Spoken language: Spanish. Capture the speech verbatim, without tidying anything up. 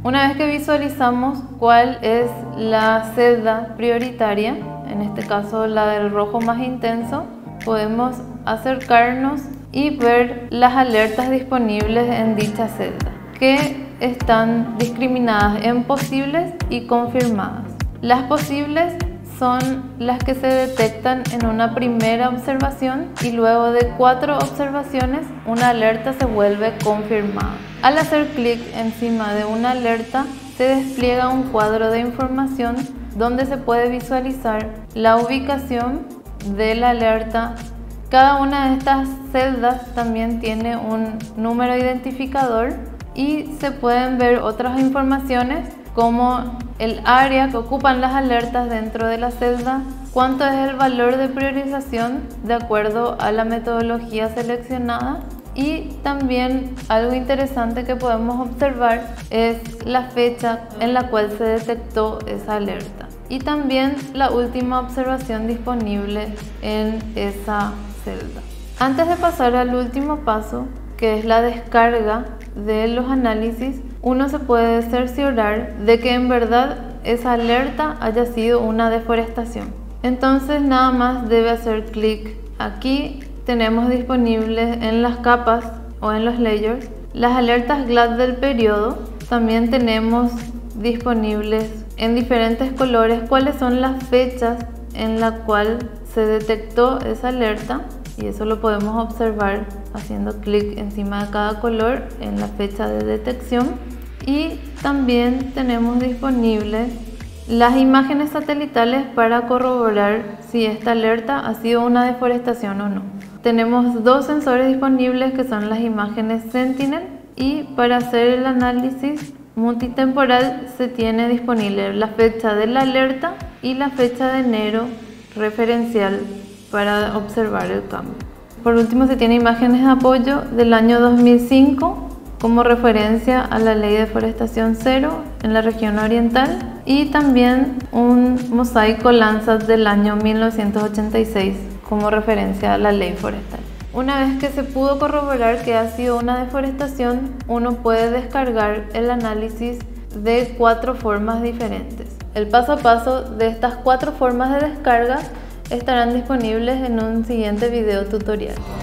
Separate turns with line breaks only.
Una vez que visualizamos cuál es la celda prioritaria, en este caso la del rojo más intenso, podemos acercarnos y ver las alertas disponibles en dicha celda, que están discriminadas en posibles y confirmadas. Las posibles son las que se detectan en una primera observación y luego de cuatro observaciones una alerta se vuelve confirmada. Al hacer clic encima de una alerta se despliega un cuadro de información donde se puede visualizar la ubicación de la alerta. Cada una de estas celdas también tiene un número identificador y se pueden ver otras informaciones como el área que ocupan las alertas dentro de la celda, cuánto es el valor de priorización de acuerdo a la metodología seleccionada, y también algo interesante que podemos observar es la fecha en la cual se detectó esa alerta y también la última observación disponible en esa celda. Antes de pasar al último paso, que es la descarga de los análisis, uno se puede cerciorar de que en verdad esa alerta haya sido una deforestación. Entonces nada más debe hacer clic aquí. Tenemos disponibles en las capas o en los layers las alertas G L A D del periodo. También tenemos disponibles en diferentes colores cuáles son las fechas en la cual se detectó esa alerta, y eso lo podemos observar haciendo clic encima de cada color en la fecha de detección. Y también tenemos disponibles las imágenes satelitales para corroborar si esta alerta ha sido una deforestación o no. Tenemos dos sensores disponibles que son las imágenes Sentinel, y para hacer el análisis multitemporal se tiene disponible la fecha de la alerta y la fecha de enero referencial para observar el cambio. Por último, se tiene imágenes de apoyo del año dos mil cinco como referencia a la ley de deforestación cero en la región oriental, y también un mosaico Landsat del año mil novecientos ochenta y seis como referencia a la ley forestal. Una vez que se pudo corroborar que ha sido una deforestación, uno puede descargar el análisis de cuatro formas diferentes. El paso a paso de estas cuatro formas de descarga estarán disponibles en un siguiente video tutorial.